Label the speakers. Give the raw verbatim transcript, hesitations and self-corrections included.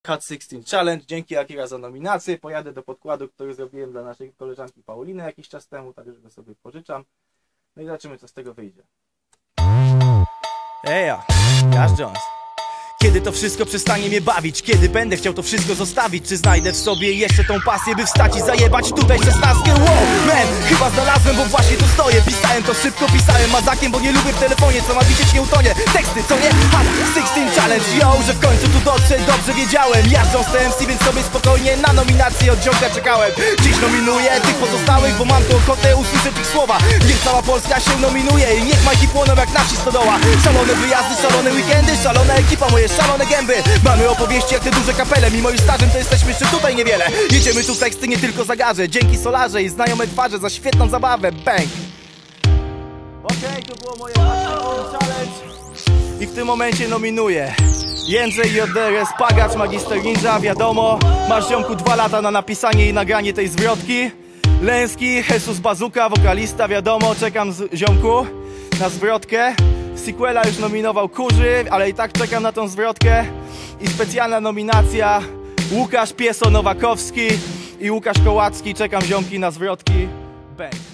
Speaker 1: Cut szesnaście Challenge. Dzięki Akira za nominację. Pojadę do podkładu, który zrobiłem dla naszej koleżanki Pauliny jakiś czas temu, tak że go sobie pożyczam. No i zobaczymy, co z tego wyjdzie.
Speaker 2: Eja, Jasz Jones. Kiedy to wszystko przestanie mnie bawić? Kiedy będę chciał to wszystko zostawić? Czy znajdę w sobie jeszcze tą pasję, by wstać i zajebać tutaj szesnastkę? Wow, man, chyba znalazłem, bo właśnie tu stoję. Pisałem to szybko, pisałem mazakiem, bo nie lubię w telefonie, co ma wisieć nie utonie. Teksty, co nie? Cut szesnaście Challenge, yo, że w końcu tu dotrzę, dobrze wiedziałem. Jasz Jones T M C, więc sobie spokojnie na nominację od ziomka czekałem. Dziś nominuję tych pozostałych, bo mam tu ochotę usłyszeć ich słowa. Niech cała Polska się nominuje i niech majki płoną jak na wsi stodoła. Szalone wyjazdy, szalone weekendy, szalona ekipa, moje szalone gęby. Mamy opowieści jak te duże kapele. Mimo już stażem to jesteśmy jeszcze tutaj niewiele. Jedziemy tu teksty nie tylko za garze. Dzięki Solarze i znajome twarze za świetną zabawę. Bang! Okej, okay, to było moje challenge. I w tym momencie nominuję Jędrzej J D R S, Pagacz, Magister Ninja. Wiadomo, masz ziomku dwa lata na napisanie i nagranie tej zwrotki. Lęski, Jesus Bazuka, wokalista. Wiadomo, czekam z ziomku na zwrotkę. Sequela już nominował Kurzy, ale i tak czekam na tą zwrotkę. I specjalna nominacja Łukasz Pieso Nowakowski i Łukasz Kołacki. Czekam ziomki na zwrotki. Bang.